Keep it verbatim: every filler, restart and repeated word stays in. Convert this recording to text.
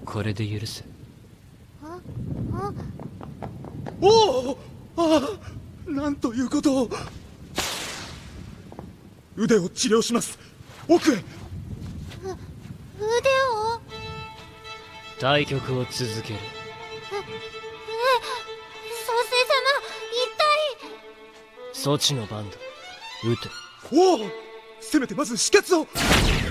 これで許す。 ああおお、ああ、なんということを。腕を治療します。奥へ。 う腕を。 対局を続ける。 ええ総帥様、痛い。 そちの番だ。撃て。 おお、せめてまず止血を。